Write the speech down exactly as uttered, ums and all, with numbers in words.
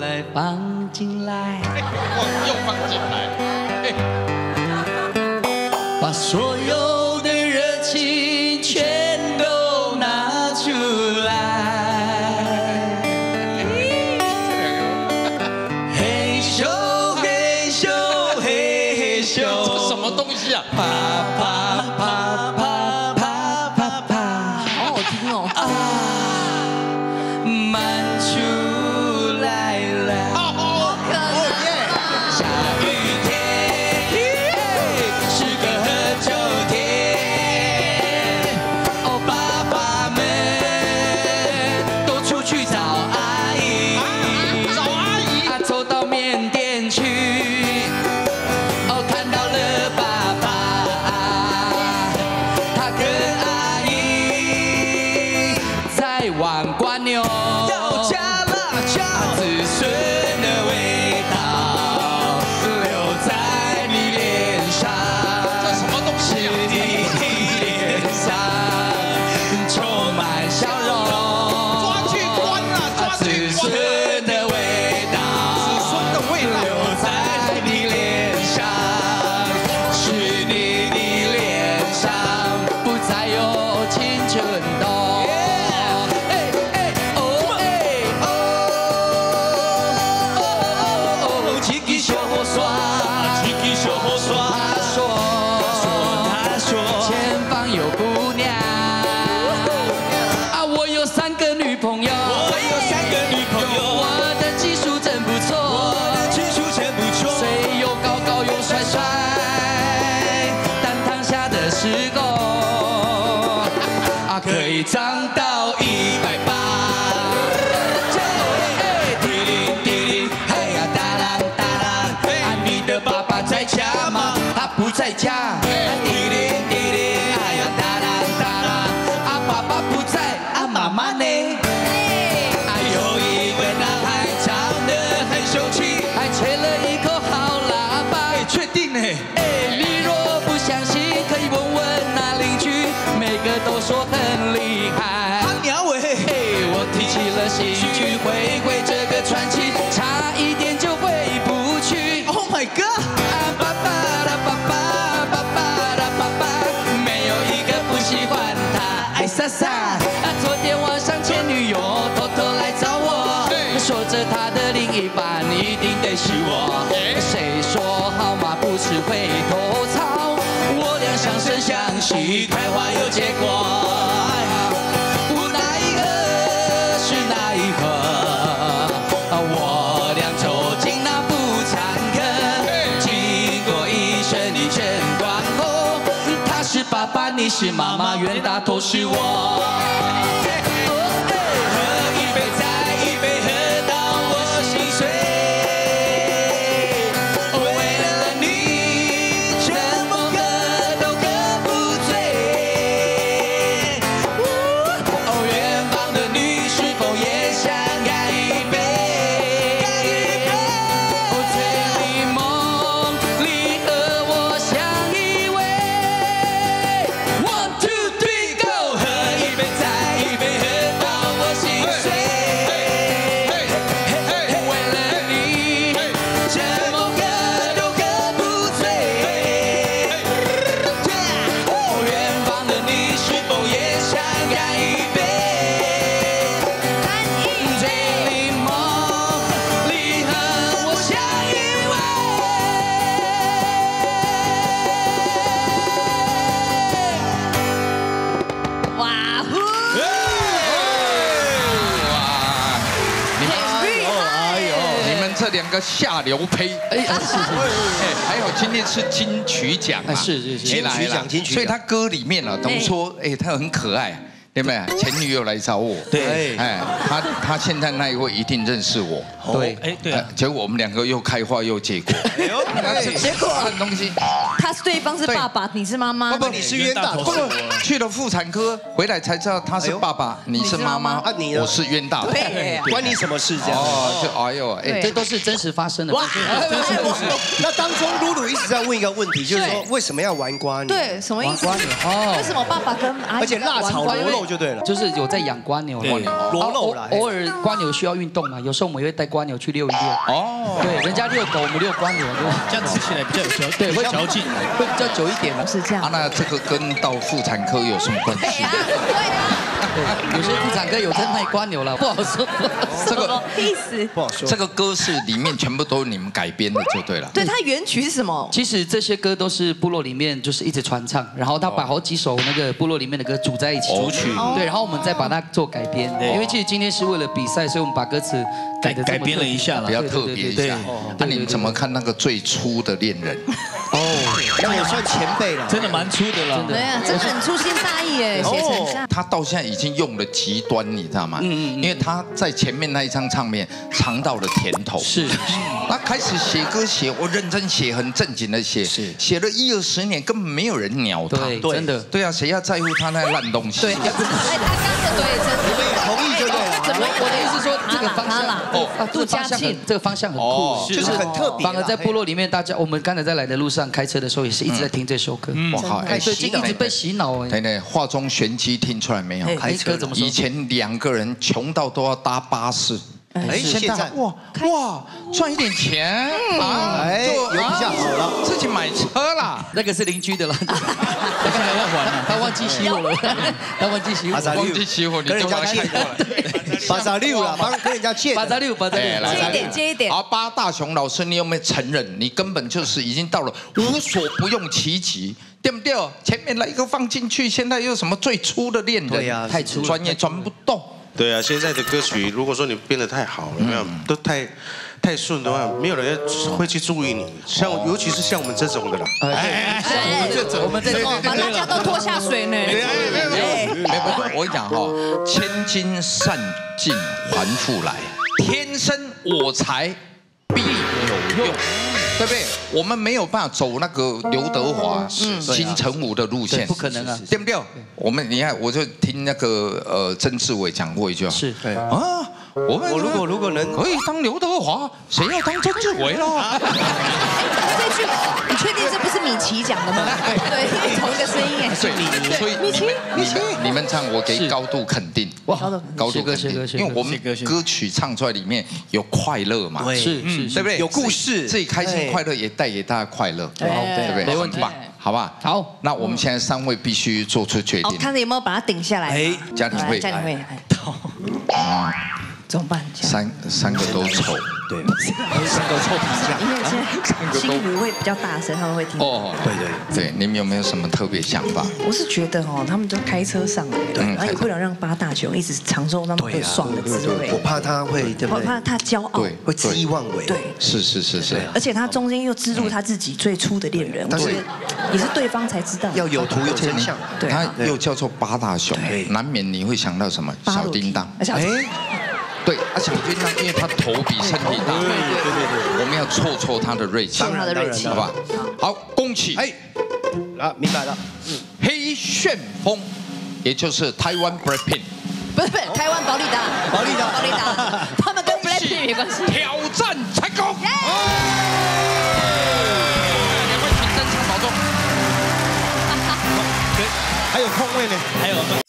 来放进来， 又放进来， 把所有的热情全都拿出来。嘿咻嘿咻嘿嘿咻， 这什么东西啊？ 啪啪啪啪啪啪啪， 好好听哦。 啊，满出来了。 好可爱。 下雨天是个喝酒天，哦，爸爸们都出去找阿姨， 找阿姨啊，走到缅甸去，哦，看到了爸爸，他跟阿姨在玩瓜牛，要加辣椒，子孙的味道留在你脸上， 这什么东西啊？ 你的脸上充满笑容， 抓去关啊！抓子去关！ 孙的味道， 子孙的味道留在你脸上，是你的脸上不再有青春痘。哎哎哦哎哦哦哦，起起小火刷，起起小火刷。他说，他说，前方有姑娘啊，我有三个女朋友，我有三个女朋友，我的技术真不错，我的技术真不错，虽又高高又帅帅，但躺下的时候啊，可以长到一百八。滴铃滴铃，嘿呀哒啷哒啷，啊，你的爸爸在家吗？他不在家。滴铃滴铃，哎呀哒啷哒啷，啊，爸爸不在，啊，妈妈呢？啊，有一个男孩长得很秀气，还吹了一口好喇叭。哎，确定呢？哎，你若不相信，可以问问那邻居，每个都说很厉害。他鸟喂！哎，我提起了兴趣，会会这个传奇，差一点就回不去。Oh my god！啊，爸爸啦爸爸，爸爸啦爸爸，没有一个不喜欢他。爱莎莎，啊，昨天晚上前女友偷偷来找我，说着她的另一半一定得是我。谁说好马不吃回头草？我俩相生相惜，开花有结果。无奈何是奈何，我俩走进那妇产科，经过医生的诊断后，他是爸爸，你是妈妈，冤大头是我。喝一杯再一杯，喝到我心碎。为了你，怎么喝都喝不醉。哦，远方的你是否也想干一杯？干一杯。哦，醉里梦里和我相依偎。One two three go， 喝一杯再一杯，喝到我心碎。为了你，怎么喝都喝不醉。哦，远方的你是否也想干一杯？醉里梦里和我相依偎。 哇呼！ 你们很厉害耶！ 你们这两个下流胚， 哎，是是哎，还有今天是金曲奖啊， 是是是没来啦金曲奖金曲奖所以他歌里面啊，都说，哎，他很可爱。对不对？前女友来找我， 对哎，他他现在那一位一定认识我， 对， 哎，对啊， 结果我们两个又开花又结果，结果这东西， 他是对方是爸爸，你是妈妈。 不不，你是冤大头不不，去了妇产科回来才知道他是爸爸，你是妈妈啊你呢我是冤大头， 对， 关你什么事这样？ 哦，就哎呦，哎， 这都是真实发生的。 哇， 那当中露露一直在问一个问题，就是说为什么要玩瓜牛？ 对，什么意思？ 哦为什么爸爸跟阿姨而且辣炒螺肉就对了。 就是有在养瓜牛， 对裸露啦偶偶尔瓜牛需要运动嘛，有时候我们也会带瓜牛去遛一遛。 哦， 对，人家遛狗，我们遛瓜牛， 这样吃起来比较有嚼， 对，会嚼劲。 会比较久一点嘛。 是这样啊，。那这个跟到妇产科有什么关系？ 对呀，对呀。 有些妇产科有在卖瓜牛了，不好说。 这个什么意思？ 不好说。 这个歌是里面全部都是你们改编的，就对了。 对，它原曲是什么？ 其实这些歌都是部落里面就是一直传唱，然后他把好几首那个部落里面的歌组在一起， 组曲对，然后我们再把它做改编。因为其实今天是为了比赛，所以我们把歌词改的改编了一下了比较特别一下。那你们怎么看那个最初的恋人？ 哦，那也算前辈了。 真的蛮粗的啦。 对呀，真的很粗心大意耶，写成这样。 他到现在已经用了极端，你知道吗？嗯嗯。因为他在前面那一张唱片尝到了甜头。 是。 他开始写歌写，我认真写，很正经的写，写了一二十年，根本没有人鸟他。 对，真的。 对啊，谁要在乎他那烂东西？ 对，哎，他刚的对，真的。 同意就对了。 怎么？ 我的意思说这个方向哦，杜这个方向嘉庆很这个方向很酷， 就是很特别。 反而在部落里面，大家我们刚才在来的路上开车的时候，也是一直在听这首歌。 哇靠！ 哎，最近一直被洗脑哎。 对对，话中玄机听出来没有？ 开车怎么说？ 以前两个人穷到都要搭巴士。 哎，现在哇哇赚一点钱啊， 哎，有比较好了， 自己买车啦。 那个是邻居的啦， 他现在要还了， 他忘记熄火了，他忘记熄火， 忘记熄火，你就把它开过来。 巴扎六啦，帮跟人家借。 巴扎六，巴扎六， 接一点，接一点。 好，八大雄老师，你有没有承认你根本就是已经到了无所不用其极？对不对？前面来一个放进去，现在又什么最初的恋人？ 对呀， 太粗， 专业转不动。 对啊，现在的歌曲，如果说你编得太好了，没有都太太顺的话，没有人会去注意你。像尤其是像我们这种的啦， 哎，像我们这种，我们这种把大家都拖下水呢。 没有没有没有，我跟你讲哈，千金散尽还复来，天生我材必有用。对不对？我们没有办法走那个刘德华、金城武的路线， 不可能啊， 对不对？我们你看，我就听那个呃曾志伟讲过一句话， 是， 啊，我们我如果如果能可以当刘德华，谁要当曾志伟了？ 这句你确定这不是米奇讲的吗？对，同一个声音哎。 所以所以米奇， 你们你们唱我给高度肯定， 哇， 高度肯定，因为我们歌曲唱出来里面有快乐嘛， 是是， 对不对？ 有故事， 自己开心快乐也带给大家快乐，对不对？ 没问题， 好不好？ 好， 那我们现在三位必须做出决定， 看有没有把它顶下来。哎， 家庭会， 家庭会，怎么办？ 三三个都丑， 对，三个臭皮匠， 因为现在新语会比较大声，他们会听。 哦，对对对，你们有没有什么特别想法？ 我是觉得哦，他们都开车上来，然后也不能让八大雄一直常受他们很爽的滋味。 我怕他会，对不对？ 我怕他骄傲， 对， 会恣意妄为。 对， 是是是是。 而且他中间又植入他自己最初的恋人，我觉得也是对方才知道。 要有图有真相。 对， 他又叫做八大雄，难免你会想到什么？小叮当。哎。对，啊，小叮当，因为他头比身体大，对对对对，我们要挫挫他的锐气， 挫他的锐气， 好吧？好，恭喜！哎， 啊，明白了。 嗯，黑旋风，也就是台湾 BLACKPINK， 不是不是，台湾保利达， 保利达， 保利达，他们跟 BLACKPINK 没关系。 挑战成功！两位请登场保重。 还有空位呢， 还有。